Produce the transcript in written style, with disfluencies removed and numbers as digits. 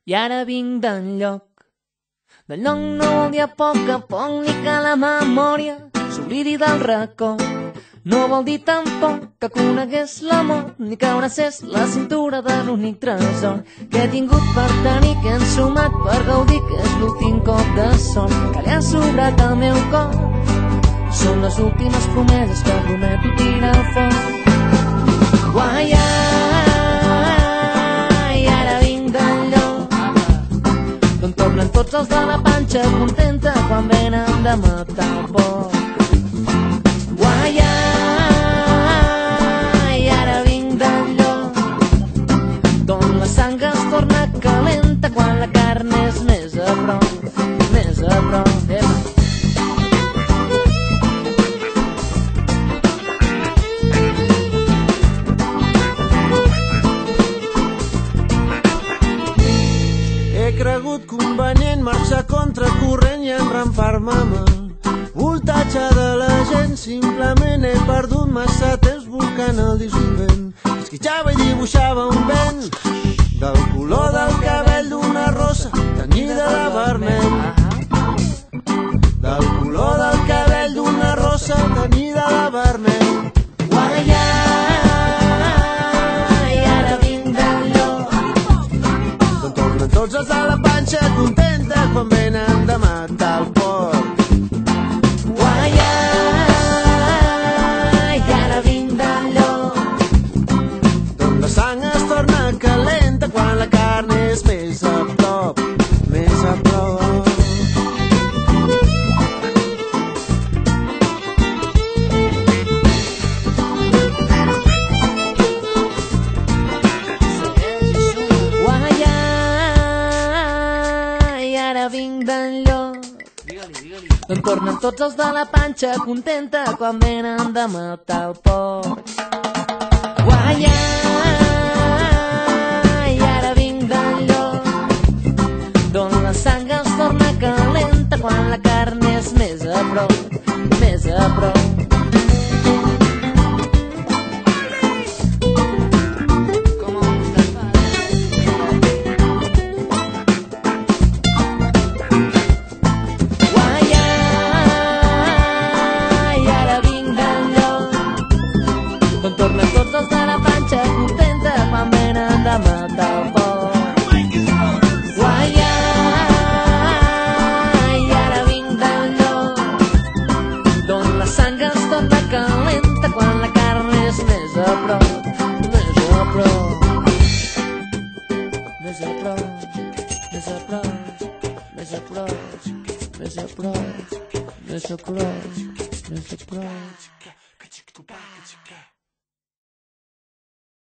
I ara vinc d'enlloc. Del lloc no vol dir a poc a poc ni que la memòria s'oblidi del record. No vol dir tampoc que conegués l'amor ni que abracés la cintura de l'únic tresor que he tingut per tenir, que he ensumat per gaudir, que és l'últim cop de sort que li ha sobrat al meu cor. Són les últimes promeses que prometo tirar al foc. Guai, ai, ara vinc d'enlloc d'on tornen tots els de la panxa contenta quan venen de matar el porc. Guai, ai, ara vinc d'enlloc d'on la sang es torna calenta quan la carn és més a prop, més a prop. He cregut convenient marxar contracorrent i enrampar-me voltatge de la gent. Simplement he perdut massa temps buscant el dissolvent. Esquitxava i dibuixava un vent del color del cabell d'una rosa tenyida de vermell, del color del cabell d'una rosa tenyida de vermell. Guai, ai, ara vinc d'enlloc d'on tornen tots els de la panxa contenta quan venen de matar el porc. Guai, ai, ara vinc d'enlloc d'on la sang es torna calenta quan la carn és més a prop, més a prop. Guai, ai, ara vinc d'enlloc d'on tornen tots els de la panxa contenta quan venen de matar el porc. Guai, ai, ara vinc d'enlloc d'on la sang es torna calenta quan la carn és més a prop, més a prop. D'on tornen tots els de la panxa contenta quan venen de matar el porc. Guai, ai, ara vinc d'enlloc d'on la sang es torna calenta quan la carn és més a prop, més a prop, més a prop, més a prop, més a prop, més a prop, més a prop, més a prop.